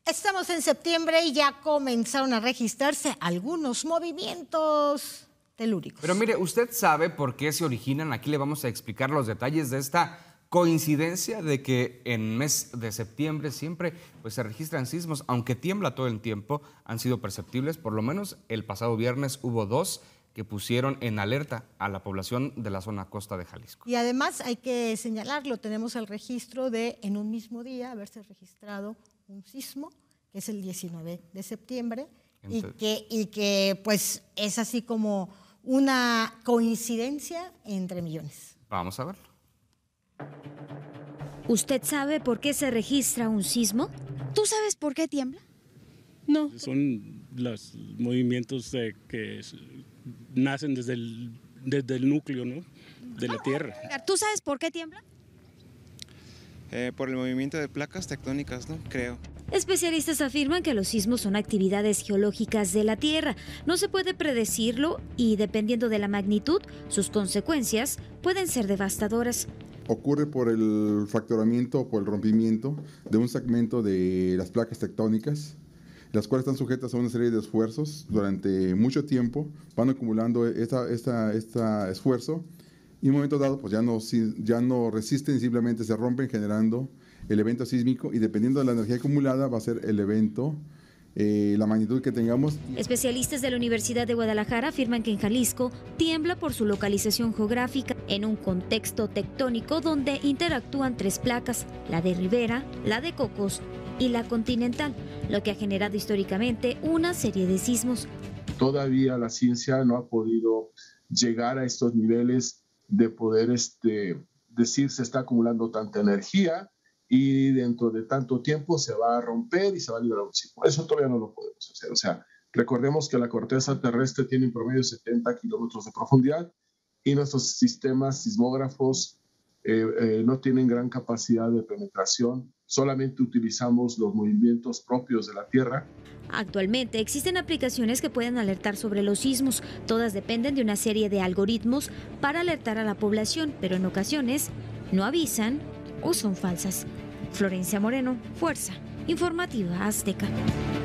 Estamos en septiembre y ya comenzaron a registrarse algunos movimientos telúricos. Pero mire, ¿usted sabe por qué se originan? Aquí le vamos a explicar los detalles de esta coincidencia de que en mes de septiembre siempre se registran sismos, aunque tiembla todo el tiempo, han sido perceptibles. Por lo menos el pasado viernes hubo 2 que pusieron en alerta a la población de la zona costa de Jalisco. Y además hay que señalarlo, tenemos el registro de en un mismo día haberse registrado un sismo, que es el 19 de septiembre, y que pues es así como una coincidencia entre millones. Vamos a verlo. ¿Usted sabe por qué se registra un sismo? ¿Tú sabes por qué tiembla? No. Son los movimientos que nacen desde el núcleo, ¿no?, de la Tierra. ¿Tú sabes por qué tiembla? Por el movimiento de placas tectónicas, ¿no? Creo. Especialistas afirman que los sismos son actividades geológicas de la Tierra. No se puede predecirlo y, dependiendo de la magnitud, sus consecuencias pueden ser devastadoras. Ocurre por el fracturamiento o por el rompimiento de un segmento de las placas tectónicas, las cuales están sujetas a una serie de esfuerzos durante mucho tiempo, van acumulando este esfuerzo y en un momento dado pues ya no resisten, simplemente se rompen generando el evento sísmico y dependiendo de la energía acumulada va a ser el evento, la magnitud que tengamos. Especialistas de la Universidad de Guadalajara afirman que en Jalisco tiembla por su localización geográfica en un contexto tectónico donde interactúan 3 placas, la de Rivera, la de Cocos y la continental, lo que ha generado históricamente una serie de sismos. Todavía la ciencia no ha podido llegar a estos niveles de poder decir se está acumulando tanta energía y dentro de tanto tiempo se va a romper y se va a liberar un sismo. Eso todavía no lo podemos hacer. O sea, recordemos que la corteza terrestre tiene en promedio 70 kilómetros de profundidad y nuestros sistemas sismógrafos no tienen gran capacidad de penetración. Solamente utilizamos los movimientos propios de la Tierra. Actualmente existen aplicaciones que pueden alertar sobre los sismos. Todas dependen de una serie de algoritmos para alertar a la población, pero en ocasiones no avisan o son falsas. Florencia Moreno, Fuerza Informativa Azteca.